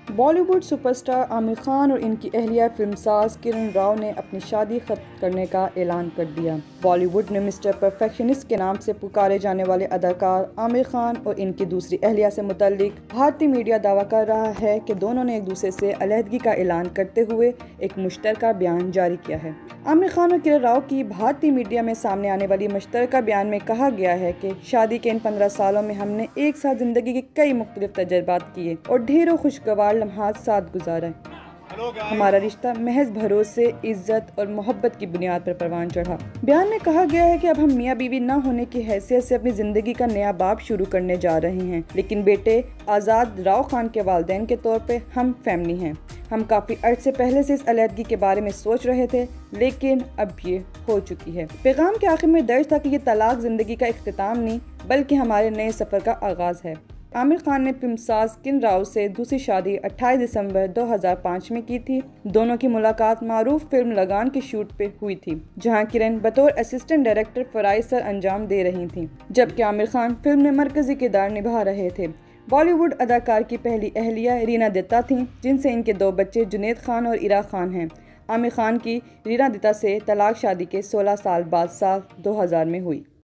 Bollywood superstar Aamir Khan और इनकी अहलिया फिल्मसाज किरण राव ने अपनी शादी खत्म करने का ऐलान कर दिया। बॉलीवुड में मिस्टर परफेक्शनिस्ट के नाम से पुकारे जाने वाले अदाकार आमिर खान और इनकी दूसरी अहलिया से मुतल्लिक भारतीय मीडिया दावा कर रहा है कि दोनों ने एक दूसरे से अलहदगी का ऐलान करते हुए एक मुश्तरका बयान जारी किया है। आमिर खान और किरण राव की भारतीय मीडिया में सामने आने वाली मुश्तरका बयान में कहा गया है कि शादी के इन 15 सालों में हमने एक साथ जिंदगी के कई मुख्तलिफ तजुर्बात किए और ढेरों खुशगवार लम्हात साथ गुजारा। हमारा रिश्ता महज भरोसे, इज्जत और मोहब्बत की बुनियाद पर परवान चढ़ा। बयान में कहा गया है कि अब हम मियाँ बीवी न होने की हैसियत से अपनी जिंदगी का नया बाब शुरू करने जा रहे हैं, लेकिन बेटे आज़ाद राव खान के वालिदैन के तौर पे हम फैमिली हैं। हम काफ़ी अर्से पहले से इस अलहदगी के बारे में सोच रहे थे, लेकिन अब ये हो चुकी है। पैगाम के आखिर में दर्ज था कि ये तलाक जिंदगी का इख्तिताम नहीं बल्कि हमारे नए सफ़र का आगाज़ है। आमिर खान ने फिल्मसाज किरण राव से दूसरी शादी 28 दिसंबर 2005 में की थी। दोनों की मुलाकात मारूफ फिल्म लगान की शूट पे हुई थी, जहां किरण बतौर असिस्टेंट डायरेक्टर फराइज सर अंजाम दे रही थीं, जबकि आमिर खान फिल्म में मरकजी किरदार निभा रहे थे। बॉलीवुड अदाकार की पहली अहलिया रीना दत्ता थीं, जिनसे इनके 2 बच्चे जुनैद खान और इरा खान हैं। आमिर खान की रीना दत्ता से तलाक शादी के 16 साल बाद साल 2000 में हुई।